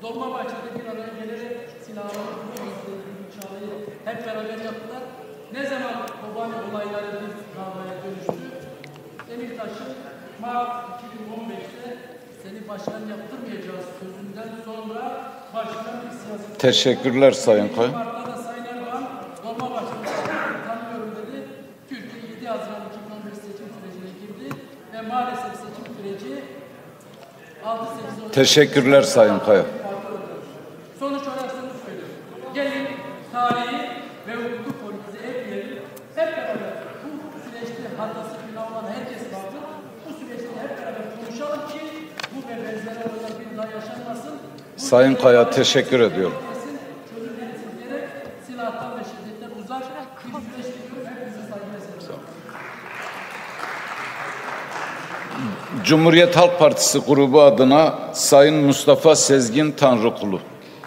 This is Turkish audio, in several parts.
Dolmabahçe'de bir araya gelerek silahları, bıçağı hep beraber yaptılar. Ne zaman Kobani olayları bir davaya dönüştü? Demirtaş'ın Mart 2015'te seni başkan yaptırmayacağız sözünden sonra başkan bir siyasi... Teşekkürler Sayın Kaya. Mart'ta da Sayın Erdoğan Dolmabahçe'de tanımıyorum dedi. Türkiye 7 Haziran 2015 seçim sürecine girdi ve maalesef seçim süreci 6-8 Teşekkürler Sayın Kaya. Sonuç olarak şunu söylüyorum. Gelin tarihi ve hukuku politize etmeyelim. Hep beraber bu süreçte hatası günah olan herkes vardır. Bu süreçte hep beraber konuşalım ki bu ve benzeri olaylar bir daha yaşanmasın. Sayın Kaya teşekkür ediyorum. Çözülmesin diyerek silahtan ve şiddetten uzak bir süreç diliyorum. Hepinize saygıyla seviyorum. Cumhuriyet Halk Partisi grubu adına Sayın Mustafa Sezgin Tanrıkulu.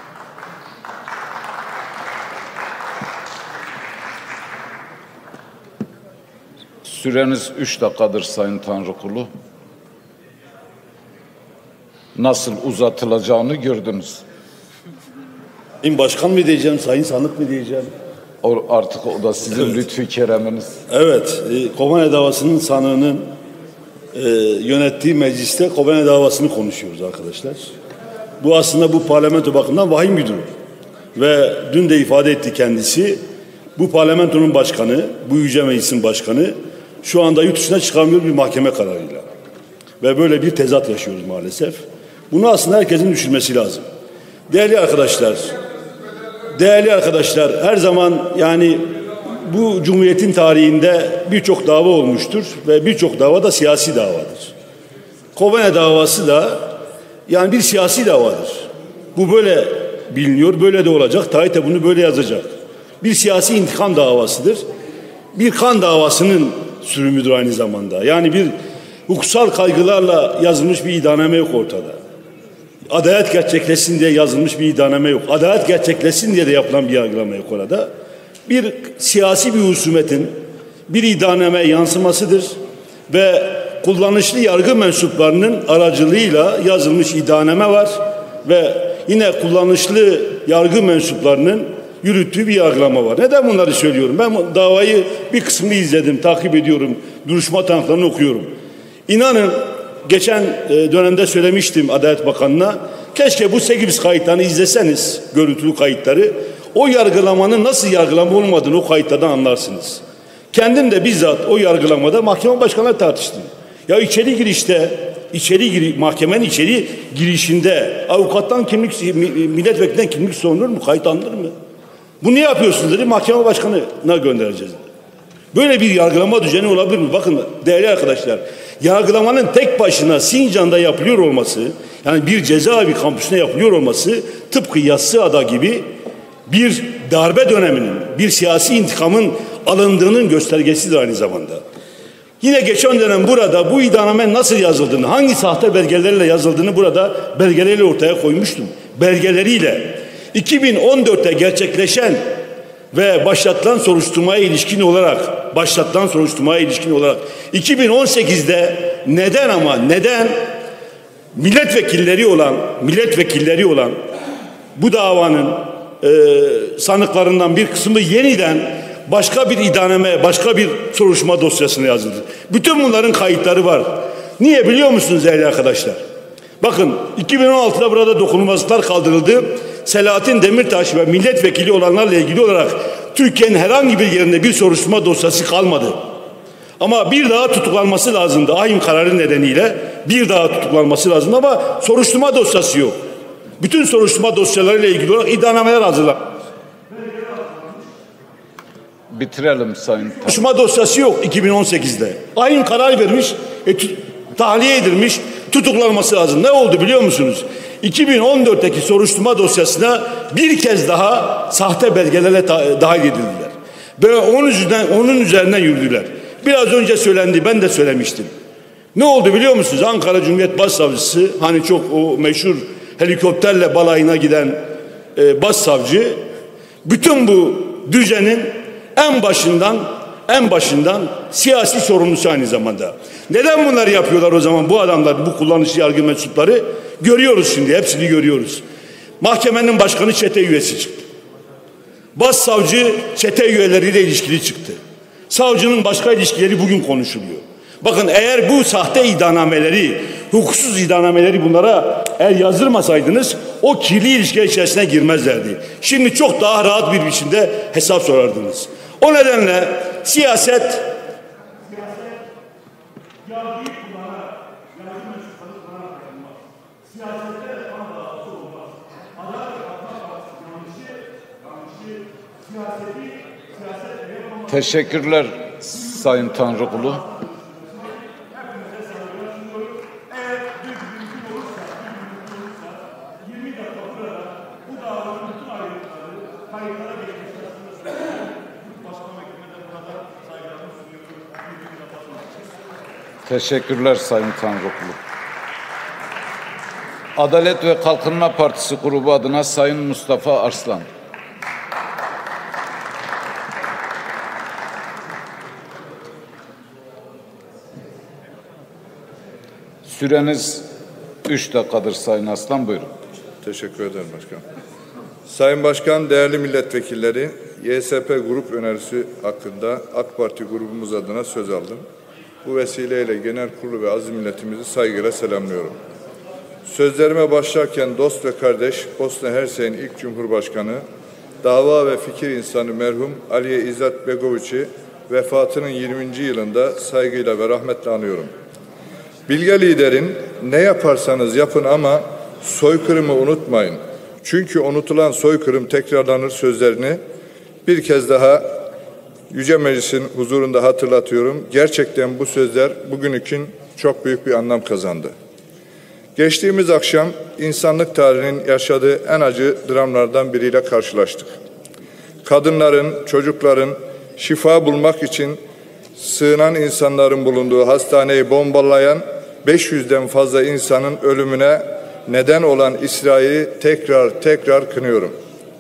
Süreniz 3 dakikadır Sayın Tanrıkulu. Nasıl uzatılacağını gördünüz. Başkan mı diyeceğim, sayın sanık mı diyeceğim? Artık o da sizin lütfü kereminiz. Evet, Kobane davasının sanığının yönettiği mecliste Kobane davasını konuşuyoruz arkadaşlar. Bu aslında bu parlamento bakımından vahim bir durum. Ve dün de ifade etti kendisi, bu parlamentonun başkanı, bu Yüce Meclis'in başkanı şu anda yurt dışına çıkamıyor bir mahkeme kararıyla. Ve böyle bir tezat yaşıyoruz maalesef. Bunu aslında herkesin düşünmesi lazım. Değerli arkadaşlar, her zaman yani bu Cumhuriyet'in tarihinde birçok dava olmuştur ve birçok dava da siyasi davadır. Kobane davası da yani bir siyasi davadır. Bu böyle biliniyor, böyle de olacak. Tarih de bunu böyle yazacak. Bir siyasi intikam davasıdır. Bir kan davasının sürümüdür aynı zamanda. Yani bir hukuksal kaygılarla yazılmış bir iddianame yok ortada. Adalet gerçekleşsin diye yazılmış bir iddianame yok. Adalet gerçekleşsin diye de yapılan bir yargılama yok orada. Bir siyasi bir husumetin bir iddianame yansımasıdır ve kullanışlı yargı mensuplarının aracılığıyla yazılmış iddianame var ve yine kullanışlı yargı mensuplarının yürüttüğü bir yargılama var. Neden bunları söylüyorum? Ben davayı bir kısmını izledim, takip ediyorum, duruşma tanıklarını okuyorum. İnanın geçen dönemde söylemiştim Adalet Bakanı'na, keşke bu 8 kayıtlarını izleseniz, görüntülü kayıtları, o yargılamanın nasıl yargılama olmadığını o kayıtlardan anlarsınız. Kendim de bizzat o yargılamada mahkeme başkanıyla tartıştım. Ya mahkemenin içeri girişinde avukattan milletvekilinden kimlik sorulur mu? Kayıt alınır mı? Bu ne yapıyorsunuz dedi, mahkeme başkanına göndereceğiz dedi. Böyle bir yargılama düzeni olabilir mi? Bakın değerli arkadaşlar, yargılamanın tek başına Sincan'da yapılıyor olması, yani bir cezaevi kampüsüne yapılıyor olması tıpkı Yassıada gibi bir darbe döneminin, bir siyasi intikamın alındığının göstergesidir aynı zamanda. Yine geçen dönem burada bu iddianame nasıl yazıldığını, hangi sahte belgelerle yazıldığını burada belgeleriyle ortaya koymuştum. Belgeleriyle 2014'te gerçekleşen ve başlatılan soruşturmaya ilişkin olarak 2018'de neden milletvekilleri olan bu davanın sanıklarından bir kısmı yeniden başka bir iddianame, başka bir soruşturma dosyasına yazıldı. Bütün bunların kayıtları var. Niye biliyor musunuz değerli arkadaşlar? Bakın 2016'da burada dokunulmazlıklar kaldırıldı. Selahattin Demirtaş ve milletvekili olanlarla ilgili olarak Türkiye'nin herhangi bir yerinde bir soruşturma dosyası kalmadı. Ama bir daha tutuklanması lazımdı. Ahim kararı nedeniyle bir daha tutuklanması lazımdı ama soruşturma dosyası yok. Bütün soruşturma dosyalarıyla ilgili olarak iddianameler hazırlandı. Bitirelim Sayın. Soruşturma dosyası yok 2018'de. Ahim karar vermiş, tahliye edilmiş, tutuklanması lazım. Ne oldu biliyor musunuz? 2014'teki soruşturma dosyasına bir kez daha sahte belgelerle dahil edildiler. Ve onun üzerinden yürüdüler. Biraz önce söylendi, ben de söylemiştim. Ne oldu biliyor musunuz? Ankara Cumhuriyet Başsavcısı, hani çok o meşhur helikopterle balayına giden başsavcı, bütün bu düzenin en başından siyasi sorumlusu aynı zamanda. Neden bunları yapıyorlar o zaman bu adamlar, bu kullanıcı yargı mensupları? Görüyoruz şimdi, hepsini görüyoruz. Mahkemenin başkanı çete üyesi çıktı. Başsavcı çete üyeleriyle ilişkili çıktı. Savcının başka ilişkileri bugün konuşuluyor. Bakın, eğer bu sahte iddianameleri, hukuksuz iddianameleri bunlara eğer yazdırmasaydınız o kirli ilişkiler içerisine girmezlerdi. Şimdi çok daha rahat bir biçimde hesap sorardınız. O nedenle siyaset yargıyı kullanarak, yargının çıkanı kullanarak yapılmaz. Siyasette kan davası olmaz. Adalet ve Kalkınma Partisi yanlışı siyaset yapamaz. Teşekkürler Sayın Tanrıkulu. Teşekkürler Sayın Tanrıkulu. Adalet ve Kalkınma Partisi grubu adına Sayın Mustafa Arslan. Süreniz 3 dakikadır Sayın Arslan, buyurun. Teşekkür ederim başkanım. Sayın Başkan, değerli milletvekilleri, YSP grup önerisi hakkında AK Parti grubumuz adına söz aldım. Bu vesileyle genel kurulu ve aziz milletimizi saygıyla selamlıyorum. Sözlerime başlarken dost ve kardeş Bosna Hersek'in ilk Cumhurbaşkanı, dava ve fikir insanı merhum Aliye İzzet Begoviç'i vefatının 20. yılında saygıyla ve rahmetle anıyorum. Bilge liderin ne yaparsanız yapın ama soykırımı unutmayın. Çünkü unutulan soykırım tekrarlanır sözlerini bir kez daha Yüce Meclis'in huzurunda hatırlatıyorum. Gerçekten bu sözler bugün için çok büyük bir anlam kazandı. Geçtiğimiz akşam insanlık tarihinin yaşadığı en acı dramlardan biriyle karşılaştık. Kadınların, çocukların şifa bulmak için sığınan insanların bulunduğu hastaneyi bombalayan 500'den fazla insanın ölümüne neden olan İsrail'i tekrar kınıyorum.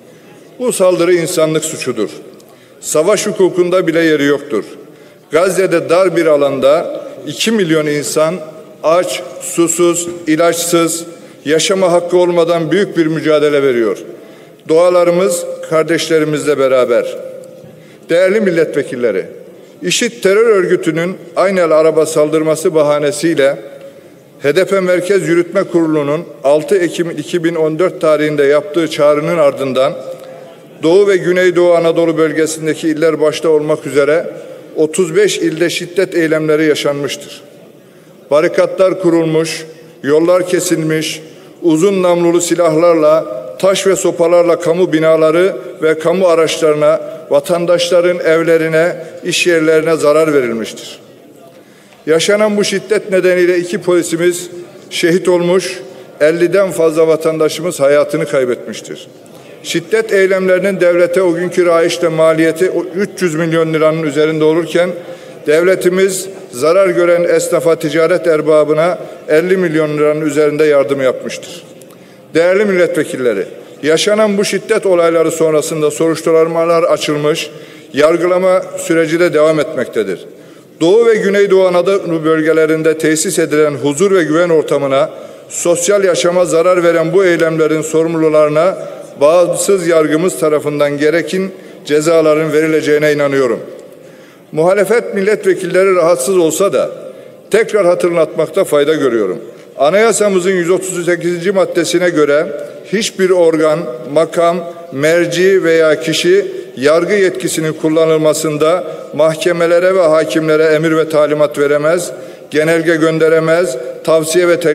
Bu saldırı insanlık suçudur. Savaş hukukunda bile yeri yoktur. Gazze'de dar bir alanda 2 milyon insan aç, susuz, ilaçsız, yaşama hakkı olmadan büyük bir mücadele veriyor. Dualarımız kardeşlerimizle beraber. Değerli milletvekilleri, IŞİD terör örgütünün Aynel araba saldırması bahanesiyle HDP Merkez Yürütme Kurulu'nun 6 Ekim 2014 tarihinde yaptığı çağrının ardından Doğu ve Güneydoğu Anadolu bölgesindeki iller başta olmak üzere 35 ilde şiddet eylemleri yaşanmıştır. Barikatlar kurulmuş, yollar kesilmiş, uzun namlulu silahlarla, taş ve sopalarla kamu binaları ve kamu araçlarına, vatandaşların evlerine, iş yerlerine zarar verilmiştir. Yaşanan bu şiddet nedeniyle 2 polisimiz şehit olmuş, 50'den fazla vatandaşımız hayatını kaybetmiştir. Şiddet eylemlerinin devlete o günkü rayişte maliyeti 300 milyon liranın üzerinde olurken devletimiz zarar gören esnafa, ticaret erbabına 50 milyon liranın üzerinde yardım yapmıştır. Değerli milletvekilleri, yaşanan bu şiddet olayları sonrasında soruşturmalar açılmış, yargılama süreci de devam etmektedir. Doğu ve Güneydoğu Anadolu bölgelerinde tesis edilen huzur ve güven ortamına, sosyal yaşama zarar veren bu eylemlerin sorumlularına bağımsız yargımız tarafından gerekin cezaların verileceğine inanıyorum. Muhalefet milletvekilleri rahatsız olsa da tekrar hatırlatmakta fayda görüyorum. Anayasamızın 138. maddesine göre hiçbir organ, makam, merci veya kişi yargı yetkisinin kullanılmasında mahkemelere ve hakimlere emir ve talimat veremez, genelge gönderemez, tavsiye ve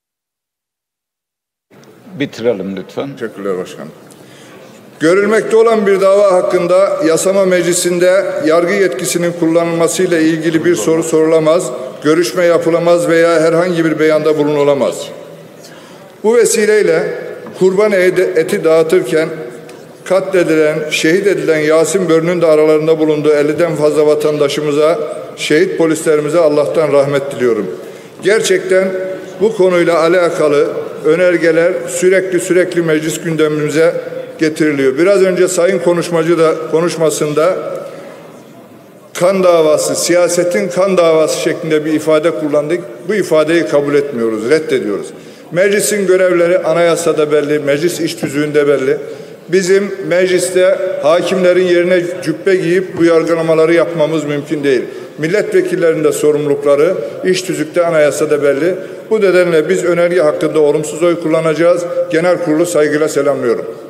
Bitirelim lütfen. Teşekkürler başkanım. Görülmekte olan bir dava hakkında yasama meclisinde yargı yetkisinin kullanılmasıyla ilgili bir soru sorulamaz, görüşme yapılamaz veya herhangi bir beyanda bulunulamaz. Bu vesileyle kurban eti dağıtırken katledilen, şehit edilen Yasin Börü'nün de aralarında bulunduğu 50'den fazla vatandaşımıza, şehit polislerimize Allah'tan rahmet diliyorum. Gerçekten bu konuyla alakalı önergeler sürekli meclis gündemimize getiriliyor. Biraz önce sayın konuşmacı da konuşmasında kan davası, siyasetin kan davası şeklinde bir ifade kullandık. Bu ifadeyi kabul etmiyoruz, reddediyoruz. Meclisin görevleri anayasada belli, meclis iş tüzüğünde belli. Bizim mecliste hakimlerin yerine cübbe giyip bu yargılamaları yapmamız mümkün değil. Milletvekillerinin de sorumlulukları iş tüzükte, anayasada belli. Bu nedenle biz önerge hakkında olumsuz oy kullanacağız. Genel kurulu saygıyla selamlıyorum.